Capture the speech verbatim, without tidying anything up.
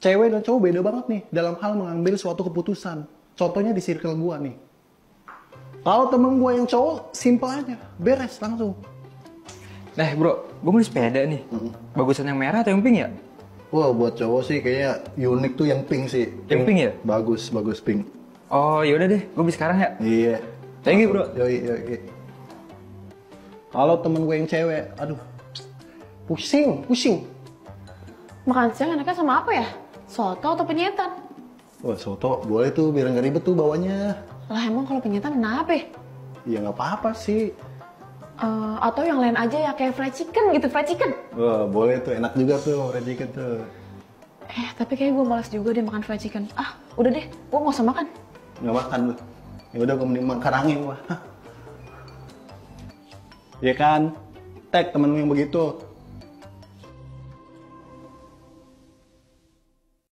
cewek dan cowok beda banget nih dalam hal mengambil suatu keputusan. Contohnya di circle gua nih. Kalau temen gua yang cowok, simple aja, beres langsung. Nah bro, gue beli sepeda nih. Mm-hmm. Bagusan yang merah atau yang pink ya? Wah, buat cowok sih kayaknya unik tuh yang pink sih. Yang pink ya? Bagus, bagus pink. Oh yaudah deh, gue beli sekarang ya. Iya. Thank you bro. Yoi, yoi. Kalau temen gue yang cewek, aduh, pusing, pusing. Makan siang enaknya sama apa ya? Soto atau penyetan? Wah, soto boleh tuh, biar nggak ribet tuh bawanya. Lah emang kalau penyetan kenapa? Ya nggak apa-apa sih. Uh, atau yang lain aja ya, kayak fried chicken gitu, fried chicken. Wah, boleh tuh, enak juga tuh fried chicken tuh. Eh, tapi kayak gue malas juga deh makan fried chicken. Ah, udah deh, gue nggak usah makan. Nggak makan lu. Ya udah, gue mending makan angin wah. Ya kan, tag temen lu yang begitu.